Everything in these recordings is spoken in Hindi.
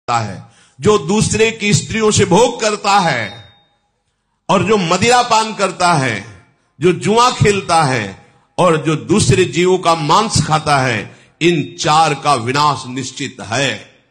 है, जो दूसरे की स्त्रियों से भोग करता है और जो मदिरापान करता है, जो जुआ खेलता है और जो दूसरे जीवों का मांस खाता है, इन चार का विनाश निश्चित है।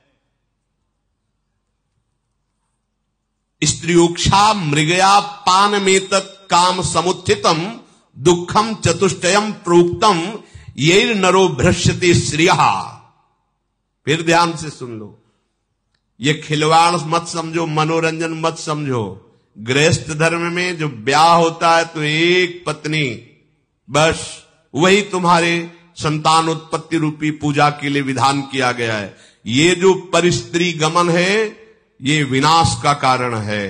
स्त्रियोक्षा मृगया पान में तत् काम समुत्थितम दुखम चतुष्टयम प्रोक्तम ये नरो भ्रश्यते श्रिया। फिर ध्यान से सुन लो, ये खिलवाड़ मत समझो, मनोरंजन मत समझो। गृहस्थ धर्म में जो ब्याह होता है तो एक पत्नी, बस वही तुम्हारे संतान उत्पत्ति रूपी पूजा के लिए विधान किया गया है। ये जो परिस्त्री गमन है ये विनाश का कारण है।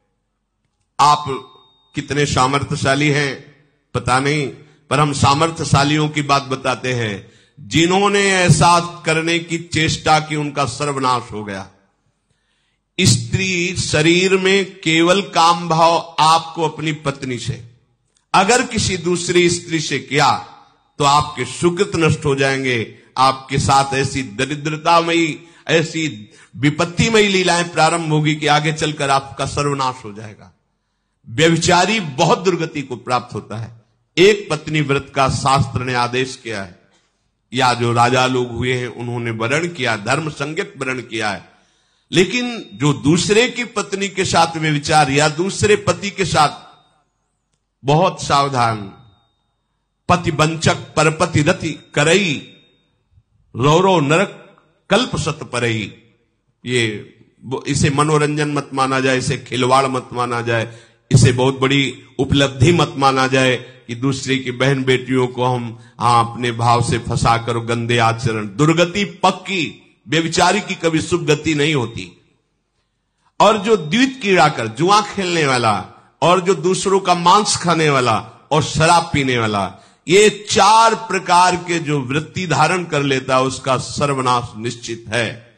आप कितने सामर्थ्यशाली हैं पता नहीं, पर हम सामर्थ्यशालियों की बात बताते हैं। जिन्होंने ऐसा करने की चेष्टा की उनका सर्वनाश हो गया। स्त्री शरीर में केवल काम भाव आपको अपनी पत्नी से, अगर किसी दूसरी स्त्री से किया तो आपके सुकृत नष्ट हो जाएंगे। आपके साथ ऐसी दरिद्रतामयी, ऐसी विपत्तिमयी लीलाएं प्रारंभ होगी कि आगे चलकर आपका सर्वनाश हो जाएगा। व्यभिचारी बहुत दुर्गति को प्राप्त होता है। एक पत्नी व्रत का शास्त्र ने आदेश किया है, या जो राजा लोग हुए हैं उन्होंने वर्ण किया, धर्म संगत वर्ण किया है। लेकिन जो दूसरे की पत्नी के साथ व्यभिचार या दूसरे पति के साथ, बहुत सावधान। पति वंचक परपति रति करई रौरो नरक कल्प सत परई। ये इसे मनोरंजन मत माना जाए, इसे खिलवाड़ मत माना जाए, इसे बहुत बड़ी उपलब्धि मत माना जाए कि दूसरे की बहन बेटियों को हम अपने भाव से फंसा कर गंदे आचरण। दुर्गति पक्की, व्यभिचारी की कभी शुभ गति नहीं होती। और जो द्वित कीड़ा कर जुआ खेलने वाला और जो दूसरों का मांस खाने वाला और शराब पीने वाला, ये चार प्रकार के जो वृत्ति धारण कर लेता है उसका सर्वनाश निश्चित है।